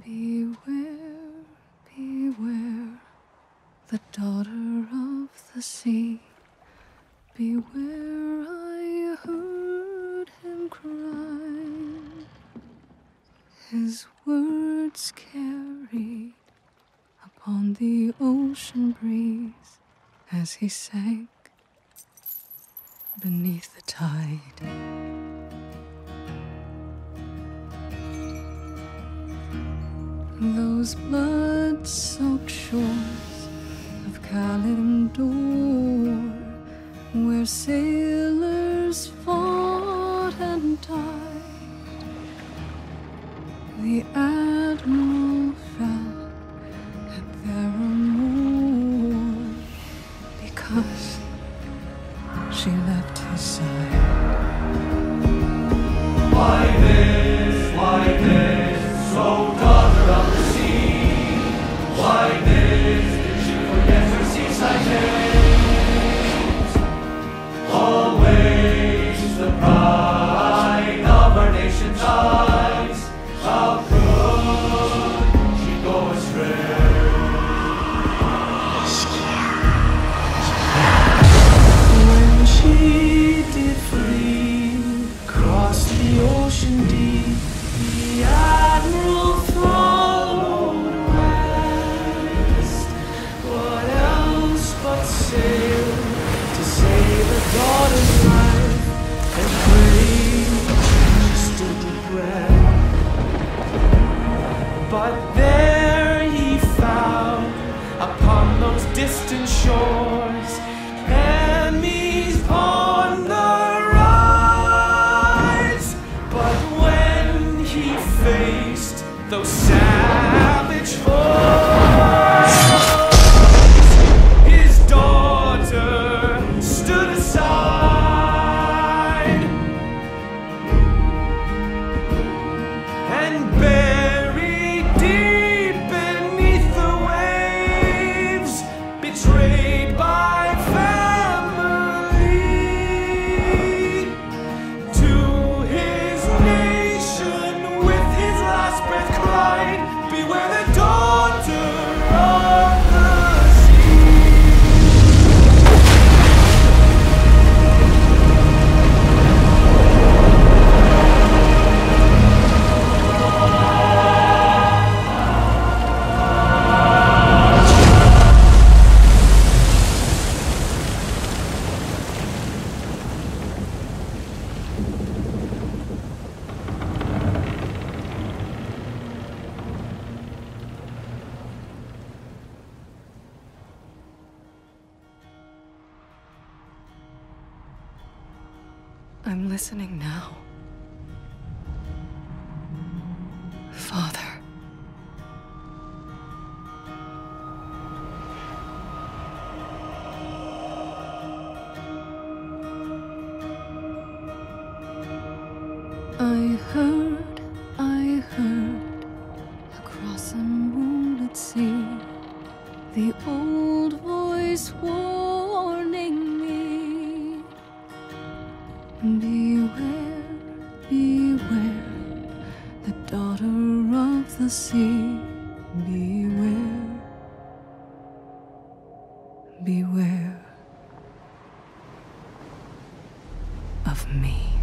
Beware, beware, the daughter of the sea. Beware, I heard him cry. His words carried upon the ocean breeze as he sank beneath the tide. Those blood-soaked shores of Kalimdor, where sailors fought and died, the admiral fell at their amour because she left his side. Why this, so daughter of the sea? Why this, did she forget her seaside days? Always the pride of our nation's eyes. How could she go astray? When she did flee across the ocean deep, the admiral followed west. What else but sail to save a daughter's life and pray she stood regret. But there he found upon those distant shores enemies on the rise. But when he faced those savage foes, his daughter stood aside and buried deep beneath the waves, betrayed by family, to his nation with his last breath cried, beware the daughter of the sea. I'm listening now. Father. I heard, across a moonlit sea, the old voice warning me. Beware, beware, the daughter of the sea. Beware, beware of me.